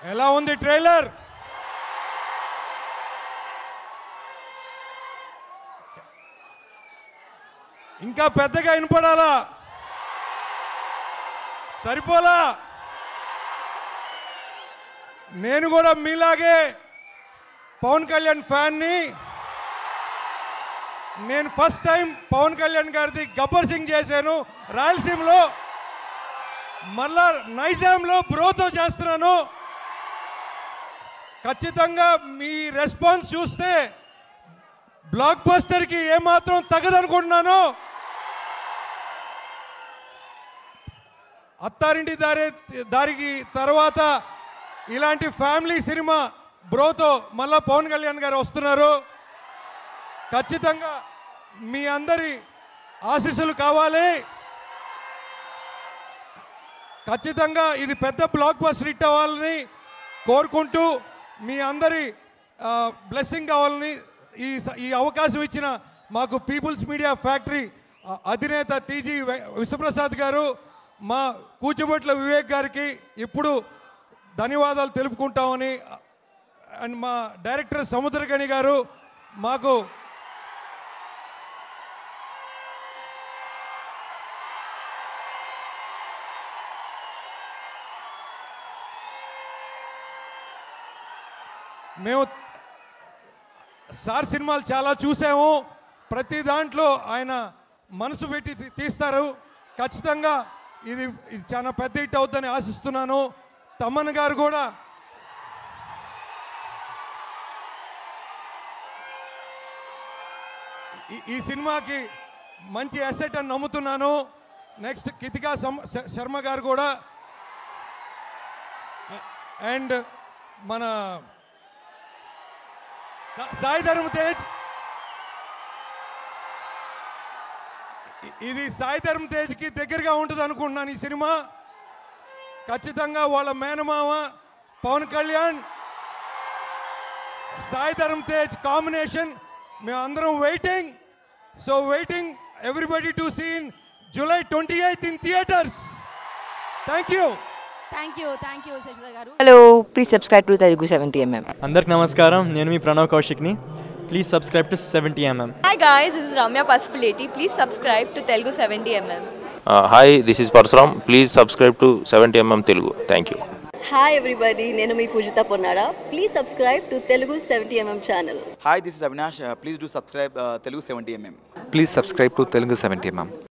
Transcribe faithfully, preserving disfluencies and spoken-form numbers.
ఎలా ఉంది ట్రైలర్? ఇంకా పెద్దగా వినపడాలా? సరిపోలా? నేను కూడా మీలాగే పవన్ కళ్యాణ్ ఫ్యాన్ని. నేను ఫస్ట్ టైం పవన్ కళ్యాణ్ గారిది గబ్బర్ సింగ్ చేశాను రాయలసీమలో, మళ్ళా నైజాంలో బ్రోతో చేస్తున్నాను. ఖచ్చితంగా మీ రెస్పాన్స్ చూస్తే బ్లాక్ బస్టర్కి ఏమాత్రం తగదనుకుంటున్నాను. అత్తారింటి దారి దారికి తర్వాత ఇలాంటి ఫ్యామిలీ సినిమా బ్రోతో మళ్ళా పవన్ కళ్యాణ్ గారు వస్తున్నారు. ఖచ్చితంగా మీ అందరి ఆశీస్సులు కావాలి. ఖచ్చితంగా ఇది పెద్ద బ్లాక్ బస్టర్ హిట్ అవ్వాలని కోరుకుంటూ మీ అందరి బ్లెస్సింగ్ కావాలని ఈ ఈ అవకాశం ఇచ్చిన మాకు పీపుల్స్ మీడియా ఫ్యాక్టరీ అధినేత టీజీ విశ్వప్రసాద్ గారు, మా కూచిబొట్ల వివేక్ గారికి ఇప్పుడు ధన్యవాదాలు తెలుపుకుంటామని, అండ్ మా డైరెక్టర్ సముద్రగని గారు మాకు మేము సార్ సినిమాలు చాలా చూసాము. ప్రతి దాంట్లో ఆయన మనసు పెట్టి తీస్తారు. ఖచ్చితంగా ఇది ఇది చాలా పెద్ద హిట్ అవుతుందని ఆశిస్తున్నాను. తమన్ గారు కూడా ఈ సినిమాకి మంచి అసెట్ అని నమ్ముతున్నాను. నెక్స్ట్ కితికా శర్మ గారు కూడా, అండ్ మన సాయి ధర్మ తేజ్, ఇది సాయి ధర్మ తేజ్కి దగ్గరగా ఉంటుంది అనుకుంటున్నాను ఈ సినిమా. ఖచ్చితంగా వాళ్ళ మేనమామ పవన్ కళ్యాణ్, సాయి ధర్మ తేజ్ కాంబినేషన్ మేమందరం waiting. So waiting everybody to see in July twenty eighth in theatres. Thank you. Thank you thank you Sashidhar garu. Hello, please subscribe to Telugu seventy M M. అందరికి నమస్కారం, నేను మీ ప్రణవ్ కౌశిక్ని. Please subscribe to seventy M M. Hi guys, this is Ramya Pasupuleti. Please subscribe to Telugu seventy M M. Uh, hi, this is Parsuram. Please subscribe to seventy M M Telugu. Thank you. Hi everybody, నేను మీ పూజిత Ponnada. Please subscribe to Telugu seventy M M channel. Hi, this is Avinash. Uh, please do subscribe uh, Telugu seventy M M. Please subscribe to Telugu seventy M M.